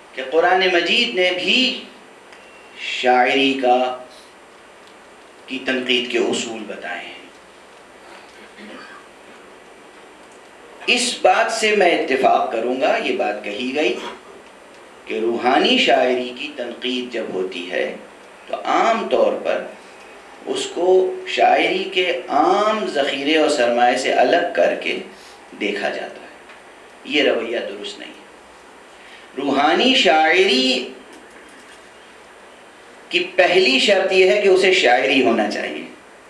کہ قرآن مجید نے بھی شاعری کی تنقید کے اصول بتائے ہیں۔ اس بات سے میں اتفاق کروں گا، یہ بات کہی گئی کہ روحانی شاعری کی تنقید جب ہوتی ہے تو عام طور پر اس کو شاعری کے عام ذخیرے اور سرمایے سے الگ کر کے دیکھا جاتا ہے۔ یہ رویہ درست نہیں ہے۔ روحانی شاعری کی پہلی شرط یہ ہے کہ اسے شاعری ہونا چاہیے،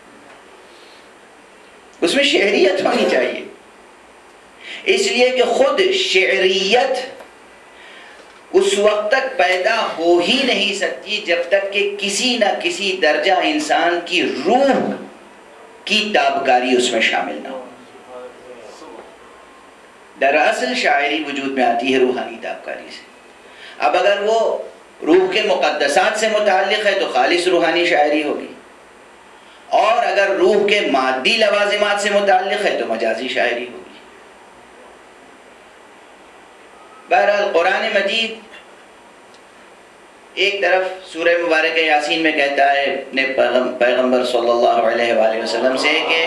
اس میں شعریت ہونی چاہیے، اس لیے کہ خود شعریت اس وقت تک پیدا ہو ہی نہیں سکتی جب تک کہ کسی نہ کسی درجہ انسان کی روح کی تابکاری اس میں شامل نہ ہو۔ دراصل شاعری وجود میں آتی ہے روحانی تابکاری سے۔ اب اگر وہ روح کے مقدسات سے متعلق ہے تو خالص روحانی شاعری ہوگی، اور اگر روح کے مادی لوازمات سے متعلق ہے تو مجازی شاعری ہوگی۔ بہرحال قرآن مجید ایک طرف سورہ مبارکہ یاسین میں کہتا ہے اپنے پیغمبر صلی اللہ علیہ وآلہ وسلم سے کہ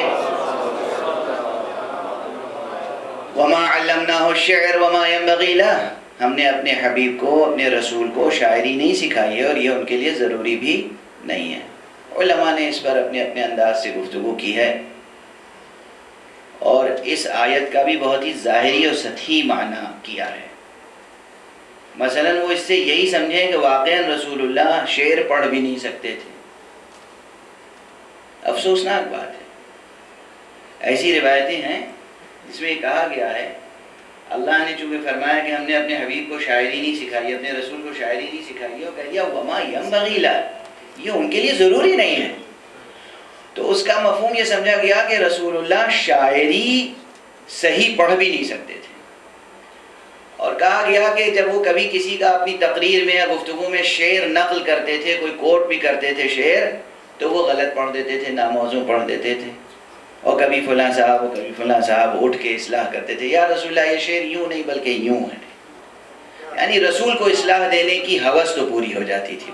وَمَا عَلَّمْنَاهُ الشِّعْرَ وَمَا يَنبَغِي لَهُ، ہم نے اپنے حبیب کو، اپنے رسول کو شاعری نہیں سکھائی ہے اور یہ ان کے لیے ضروری بھی نہیں ہے۔ علماء نے اس پر اپنے اپنے انداز سے گفتگو کی ہے، اور اس آیت کا بھی بہت ہی ظاہری اور سطحی معنی کیا ہے۔ مثلا وہ اس سے یہی سمجھیں کہ واقعاً رسول اللہ شعر پڑھ بھی نہیں سکتے تھے۔ افسوسناک بات ہے، ایسی روایتیں ہیں جس میں یہ کہا گیا ہے اللہ نے چونکہ فرمایا کہ ہم نے اپنے حبیب کو شاعری نہیں سکھائی، اپنے رسول کو شاعری نہیں سکھائی، اور کہہ دیا وما ینبغی لہ، یہ ان کے لیے ضروری نہیں ہے۔ تو اس کا مفہوم یہ سمجھا گیا کہ رسول اللہ شاعری صحیح پڑھ بھی نہیں سکتے تھے، اور کہا گیا کہ جب وہ کبھی کسی کا اپنی تقریر میں یا گفتگو میں شعر نقل کرتے تھے، کوئی کوٹ بھی کرتے تھے شعر، تو وہ غلط پڑھ دیتے تھے، ناموزوں پڑھ دیتے تھے، اور کبھی فلاں صاحب اور کبھی فلاں صاحب اٹھ کے اصلاح کرتے تھے، یا رسول اللہ یہ شعر یوں نہیں بلکہ یوں ہے۔ یعنی رسول کو اصلاح دینے کی ہوس تو پوری ہو جاتی تھی۔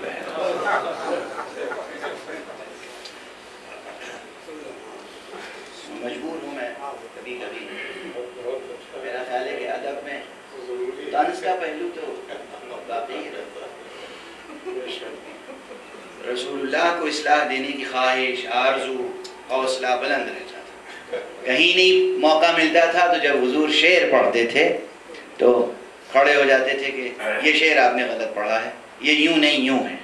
مجبور ہوں میں کبھی کبھی، میرا خیال ہے کہ ادب میں طنز کا پہلو تو باقی ہے۔ رسول اللہ کو اصلاح دینے کی خواہش، آرزو، حوصلہ بلند رہتا تھا۔ کہیں نہیں موقع ملتا تھا تو جب حضور شعر پڑھتے تھے تو کھڑے ہو جاتے تھے کہ یہ شعر آپ نے غلط پڑھا ہے، یہ یوں نہیں یوں ہے۔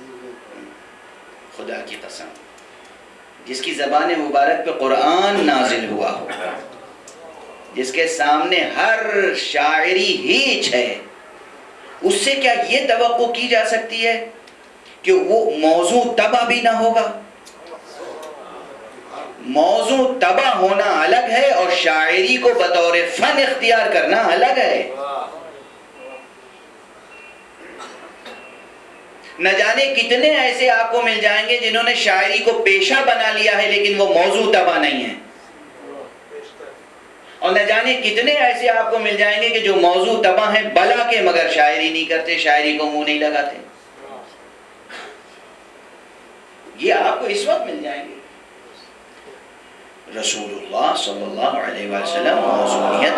خدا کی قسم، جس کی زبان مبارک پہ قرآن نازل ہوا ہو، جس کے سامنے ہر شاعری ہیچ ہے، اس سے کیا یہ توقع کی جا سکتی ہے کہ وہ موضوع تباہ بھی نہ ہوگا؟ موضوع تباہ ہونا الگ ہے اور شاعری کو بطور فن اختیار کرنا الگ ہے۔ نہ جانے کتنے ایسے آپ کو مل جائیں گے جنہوں نے شاعری کو پیشہ بنا لیا ہے لیکن وہ موضوع تباہ نہیں ہے، اور نہ جانے کتنے ایسے آپ کو مل جائیں گے کہ جو موضوع تباہ ہیں بلا کے مگر شاعری نہیں کرتے، شاعری کو منہ نہیں لگاتے۔ یہ آپ کو اس وقت مل جائیں گے۔ رسول اللہ صلی اللہ علیہ وسلم موضوعیت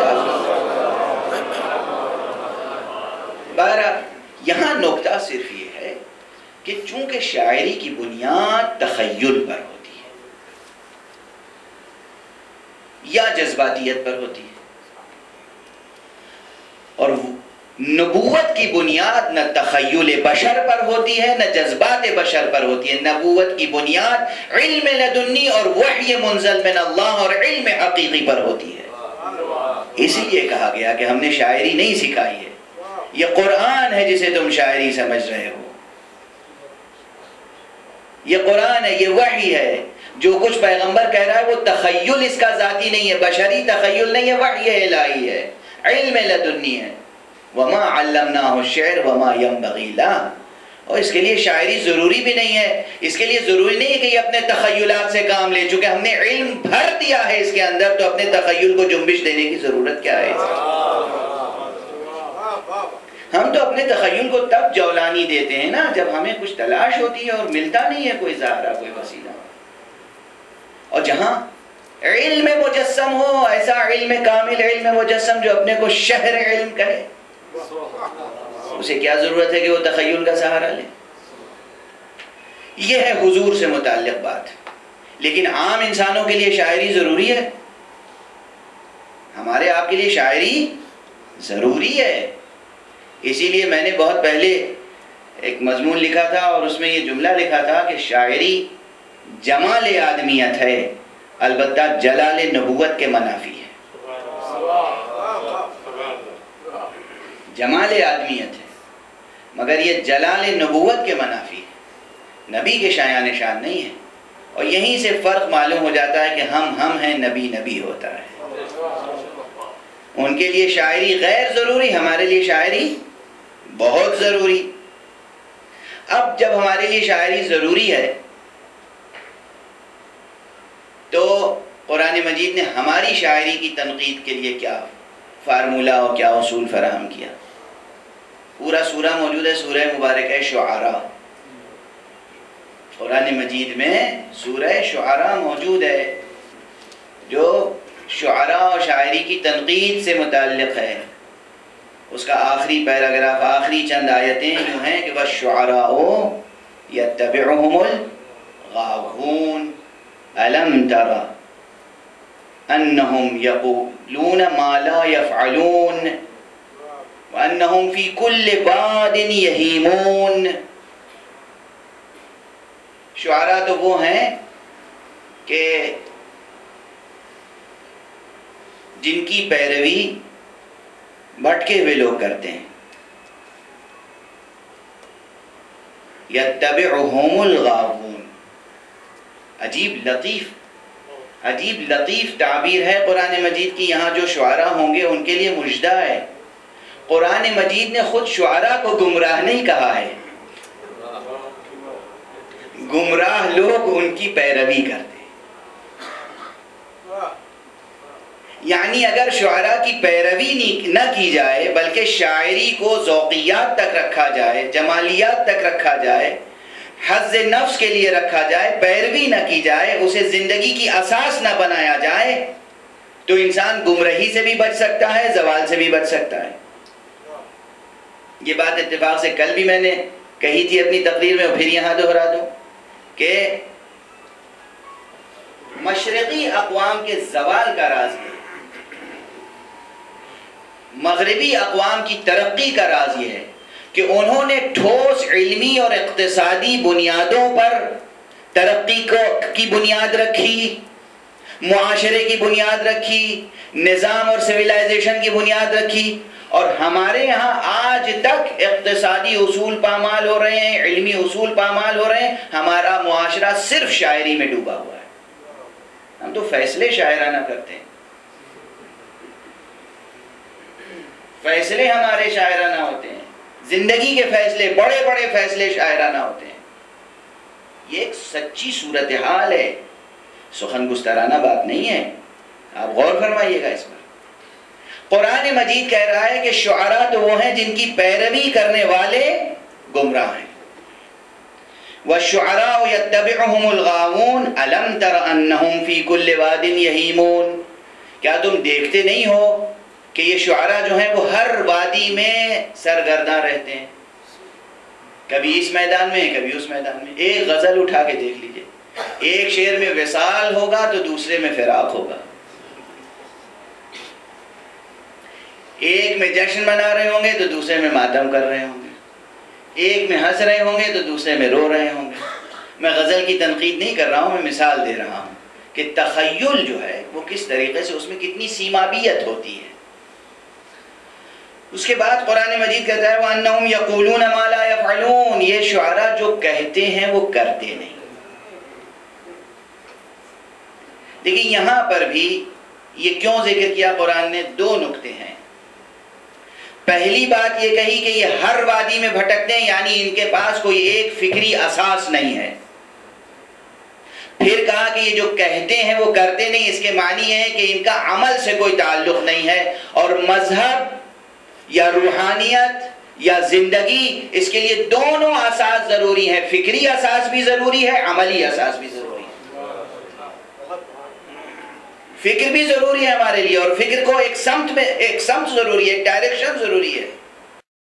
بہرحال یہاں نکتہ صرف یہ ہے کہ چونکہ شاعری کی بنیاد تخیل پر ہوتی ہے یا جذباتیت پر ہوتی ہے، اور نبوت کی بنیاد نہ تخیل بشر پر ہوتی ہے نہ جذبات بشر پر ہوتی ہے۔ نبوت کی بنیاد علم لدنی اور وحی منزل من اللہ اور علم حقیقی پر ہوتی ہے۔ اسی لیے کہا گیا کہ ہم نے شاعری نہیں سکھائی ہے، یہ قرآن ہے جسے تم شاعری سمجھ رہے ہو، یہ قرآن ہے، یہ وحی ہے۔ جو کچھ پیغمبر کہہ رہا ہے وہ تخیل اس کا ذاتی نہیں ہے، بشری تخیل نہیں ہے، وحی الہی ہے، علم لدنی ہے۔ وَمَا عَلَّمْنَاهُ الشِّعْرَ وَمَا يَنبَغِي لَهُ، اور اس کے لیے شاعری ضروری بھی نہیں ہے، اس کے لیے ضروری نہیں ہے کہ یہ اپنے تخیلات سے کام لے، چونکہ ہم نے علم بھر دیا ہے اس کے اندر تو اپنے تخیل کو جنبش دینے کی ضرورت کیا ہے؟ ہم تو اپنے تخیل کو تب جولانی دیتے ہیں نا جب ہمیں کچھ تلاش ہوتی ہے اور ملتا نہیں ہے کوئی ظاہرہ، کوئی وسیلہ. اور جہاں علم مجسم ہو، ایسا علم کامل، علم مجسم جو اپنے کو شہر علم کہے، اسے کیا ضرورت ہے کہ وہ تخیل کا سہارا لے. یہ ہے حضور سے متعلق بات. لیکن عام انسانوں کے لیے شاعری ضروری ہے، ہمارے آپ کے لیے شاعری ضروری ہے. اسی لیے میں نے بہت پہلے ایک مضمون لکھا تھا اور اس میں یہ جملہ لکھا تھا کہ شاعری جمال آدمیت ہے، البتہ جلال نبوت کے منافی ہے. جمال آدمیت ہے مگر یہ جلال نبوت کے منافی ہے، نبی کے شایان شان نہیں ہے. اور یہیں سے فرق معلوم ہو جاتا ہے کہ ہم ہیں، نبی نبی ہوتا ہے. ان کے لیے شاعری غیر ضروری، ہمارے لیے شاعری بہت ضروری. اب جب ہمارے لیے شاعری ضروری ہے تو قرآن مجید نے ہماری شاعری کی تنقید کے لیے کیا فارمولہ اور کیا اصول فراہم کیا. پورا سورہ موجود ہے، سورہ مبارکہ شعراء. قرآن مجید میں سورہ شعراء موجود ہے جو شعراء اور شاعری کی تنقید سے متعلق ہے. اس کا آخری پیراگراف، آخری چند آیتیں یوں ہیں کہ وَالشُّعَرَاءُ يَتَّبِعُهُمُ الْغَاوُونَ أَلَمْ تَرَ أَنَّهُمْ يَقُولُونَ مَا لَا يَفْعَلُونَ وَأَنَّهُمْ فِي كُلِّ وَادٍ يَهِيمُونَ. شعراء تو وہ ہیں کہ جن کی پیروی بھٹکے ہوئے لوگ کرتے ہیں. یتبعہم الغاوون، عجیب لطیف تعبیر ہے قرآن مجید کی. یہاں جو شعراء ہوں گے ان کے لیے مجدہ ہے. قرآن مجید نے خود شعراء کو گمراہ نہیں کہا ہے، گمراہ لوگ ان کی پیروی کرتے. یعنی اگر شعراء کی پیروی نہ کی جائے بلکہ شاعری کو ذوقیات تک رکھا جائے، جمالیات تک رکھا جائے، حظ نفس کے لیے رکھا جائے، پیروی نہ کی جائے، اسے زندگی کی اساس نہ بنایا جائے تو انسان گمراہی سے بھی بچ سکتا ہے، زوال سے بھی بچ سکتا ہے. یہ بات اتفاق سے کل بھی میں نے کہی تھی اپنی تقریر میں، اور پھر یہاں دہرا دوں کہ مشرقی اقوام کے زوال کا راز یہ ہے، مغربی اقوام کی ترقی کا راز یہ ہے کہ انہوں نے ٹھوس علمی اور اقتصادی بنیادوں پر ترقی کی بنیاد رکھی، معاشرے کی بنیاد رکھی، نظام اور سویلائزیشن کی بنیاد رکھی. اور ہمارے یہاں آج تک اقتصادی اصول پامال ہو رہے ہیں، علمی اصول پامال ہو رہے ہیں. ہمارا معاشرہ صرف شاعری میں ڈوبا ہوا ہے. ہم تو فیصلے شاعرانہ کرتے ہیں، فیصلے ہمارے شاعرانہ ہوتے ہیں، زندگی کے فیصلے، بڑے بڑے فیصلے شاعرانہ ہوتے ہیں. یہ ایک سچی صورتحال ہے، سخن گسترانہ بات نہیں ہے. آپ غور فرمائیے گا اس پر. قرآن مجید کہہ رہا ہے کہ شعراء تو وہ ہیں جن کی پیروی کرنے والے گمراہ ہیں. وَالشُّعَرَاءُ يَتَّبِعُهُمُ الْغَاوُونَ أَلَمْ تَرَ أَنَّهُمْ فِي كُلِّ وَادٍ يَهِيمُونَ. کیا تم دیکھتے نہیں ہو کہ یہ شعراء جو ہیں وہ ہر وادی میں سرگرداں رہتے ہیں، کبھی اس میدان میں کبھی اس میدان میں. ایک غزل اٹھا کے دیکھ لیجئے، ایک شعر میں وصال ہوگا تو دوسرے میں فراق ہوگا، ایک میں جشن منا رہے ہوں گے تو دوسرے میں ماتم کر رہے ہوں گے، ایک میں ہنس رہے ہوں گے تو دوسرے میں رو رہے ہوں گے. میں غزل کی تنقید نہیں کر رہا ہوں، میں مثال دے رہا ہوں کہ تخیل جو ہے وہ کس طریقے سے اس میں کتنی سیمابیت ہوتی ہے. اس کے بعد قرآن مجید کہتا ہے وَأَنَّهُمْ يَقُولُونَ مَا لَا يَفْعَلُونَ. یہ شعراء جو کہتے ہیں وہ کرتے نہیں. لیکن یہاں پر بھی یہ کیوں ذکر کیا قرآن نے؟ دو نقطے ہیں. پہلی بات یہ کہی کہ یہ ہر وادی میں بھٹکتے ہیں، یعنی ان کے پاس کوئی ایک فکری اساس نہیں ہے. پھر کہا کہ یہ جو کہتے ہیں وہ کرتے نہیں، اس کے معنی ہے کہ ان کا عمل سے کوئی تعلق نہیں ہے، اور مذہب یا روحانیت یا زندگی، اس کے لیے دونوں اساس ضروری ہیں، فکری اساس بھی ضروری ہے، عملی اساس بھی ضروری ہے۔ فکر بھی ضروری ہے ہمارے لیے، اور فکر کو ایک سمت ضروری ہے، ایک ڈائریکشن ضروری ہے۔